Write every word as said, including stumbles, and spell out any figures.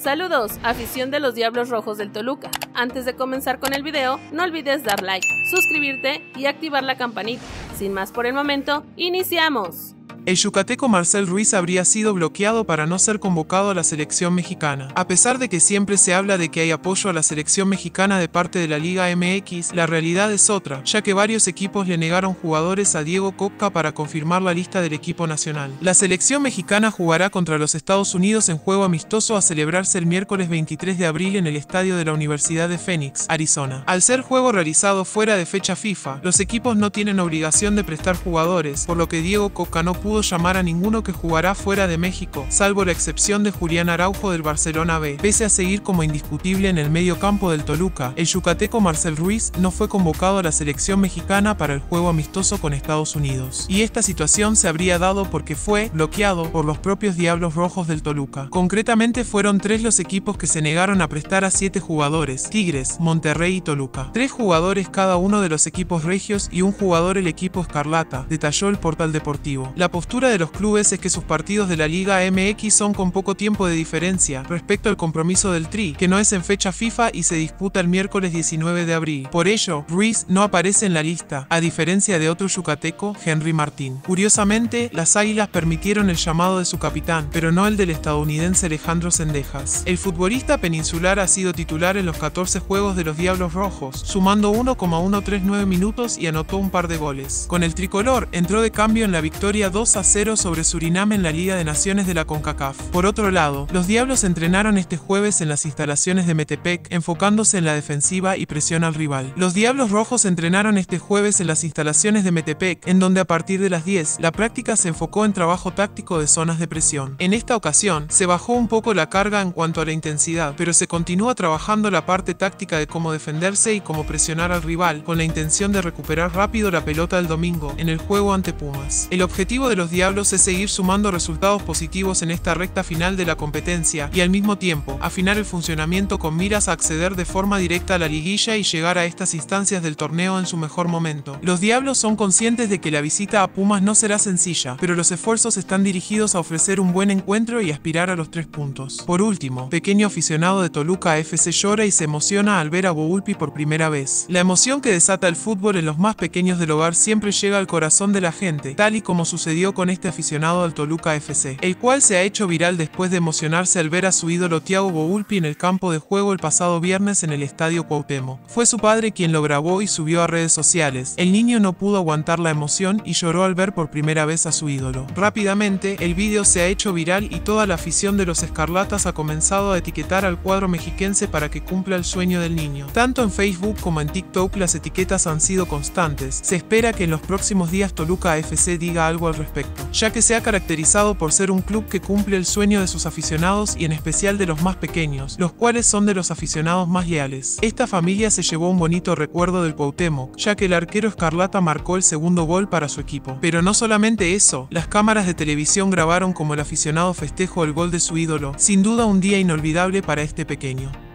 Saludos, afición de los Diablos Rojos del Toluca. Antes de comenzar con el video, no olvides dar like, suscribirte y activar la campanita. Sin más por el momento, ¡iniciamos! El yucateco Marcel Ruiz habría sido bloqueado para no ser convocado a la selección mexicana. A pesar de que siempre se habla de que hay apoyo a la selección mexicana de parte de la Liga M X, la realidad es otra, ya que varios equipos le negaron jugadores a Diego Cocca para confirmar la lista del equipo nacional. La selección mexicana jugará contra los Estados Unidos en juego amistoso a celebrarse el miércoles veintitrés de abril en el estadio de la Universidad de Phoenix, Arizona. Al ser juego realizado fuera de fecha FIFA, los equipos no tienen obligación de prestar jugadores, por lo que Diego Cocca no pudo llamar a ninguno que jugará fuera de México, salvo la excepción de Julián Araujo del Barcelona B. Pese a seguir como indiscutible en el medio campo del Toluca, el yucateco Marcel Ruiz no fue convocado a la selección mexicana para el juego amistoso con Estados Unidos. Y esta situación se habría dado porque fue bloqueado por los propios Diablos Rojos del Toluca. Concretamente fueron tres los equipos que se negaron a prestar a siete jugadores: Tigres, Monterrey y Toluca. Tres jugadores cada uno de los equipos regios y un jugador el equipo Escarlata, detalló el portal deportivo. La postura de los clubes es que sus partidos de la Liga M X son con poco tiempo de diferencia respecto al compromiso del Tri, que no es en fecha FIFA y se disputa el miércoles diecinueve de abril. Por ello, Ruiz no aparece en la lista, a diferencia de otro yucateco, Henry Martín. Curiosamente, las Águilas permitieron el llamado de su capitán, pero no el del estadounidense Alejandro Zendejas. El futbolista peninsular ha sido titular en los catorce juegos de los Diablos Rojos, sumando uno coma ciento treinta y nueve minutos y anotó un par de goles. Con el tricolor, entró de cambio en la victoria dos a cero sobre Surinam en la Liga de Naciones de la CONCACAF. Por otro lado, los Diablos entrenaron este jueves en las instalaciones de Metepec, enfocándose en la defensiva y presión al rival. Los Diablos Rojos entrenaron este jueves en las instalaciones de Metepec, en donde a partir de las diez, la práctica se enfocó en trabajo táctico de zonas de presión. En esta ocasión, se bajó un poco la carga en cuanto a la intensidad, pero se continúa trabajando la parte táctica de cómo defenderse y cómo presionar al rival, con la intención de recuperar rápido la pelota el domingo, en el juego ante Pumas. El objetivo de los Diablos es seguir sumando resultados positivos en esta recta final de la competencia y al mismo tiempo afinar el funcionamiento con miras a acceder de forma directa a la liguilla y llegar a estas instancias del torneo en su mejor momento. Los Diablos son conscientes de que la visita a Pumas no será sencilla, pero los esfuerzos están dirigidos a ofrecer un buen encuentro y aspirar a los tres puntos. Por último, pequeño aficionado de Toluca F C llora y se emociona al ver a Volpi por primera vez. La emoción que desata el fútbol en los más pequeños del hogar siempre llega al corazón de la gente, tal y como sucedió con este aficionado al Toluca F C, el cual se ha hecho viral después de emocionarse al ver a su ídolo Thiago Volpi en el campo de juego el pasado viernes en el Estadio Cuauhtémoc. Fue su padre quien lo grabó y subió a redes sociales. El niño no pudo aguantar la emoción y lloró al ver por primera vez a su ídolo. Rápidamente, el vídeo se ha hecho viral y toda la afición de los Escarlatas ha comenzado a etiquetar al cuadro mexiquense para que cumpla el sueño del niño. Tanto en Facebook como en TikTok las etiquetas han sido constantes. Se espera que en los próximos días Toluca F C diga algo al respecto, ya que se ha caracterizado por ser un club que cumple el sueño de sus aficionados y en especial de los más pequeños, los cuales son de los aficionados más leales. Esta familia se llevó un bonito recuerdo del Cuauhtémoc, ya que el arquero Escarlata marcó el segundo gol para su equipo. Pero no solamente eso, las cámaras de televisión grabaron como el aficionado festejo el gol de su ídolo, sin duda un día inolvidable para este pequeño.